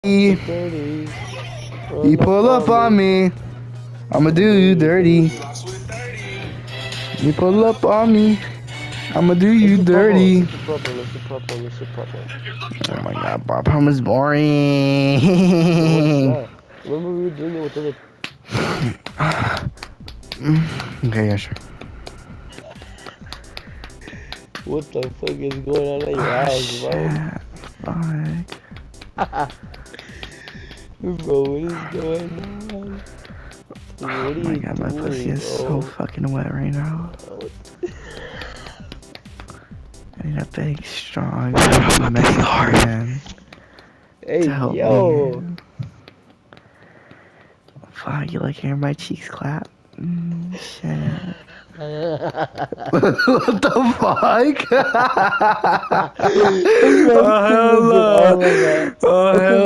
You Dirty. pull up on me, I'ma do you dirty. You pull up on me, I'ma do you dirty. Let's do purple. Oh my god, Bob Home is boring. No, remember we were doing it with other. Okay, yeah, sure. What the fuck is going on at your house, bro? Fuck. Bro, what is going on? What Oh my god, my pussy is so fucking wet right now. I need a big, strong, Mexican Hey, to help yo. me. Fuck, you like hearing my cheeks clap? Shit. What the fuck? Oh, hell no. Oh, hell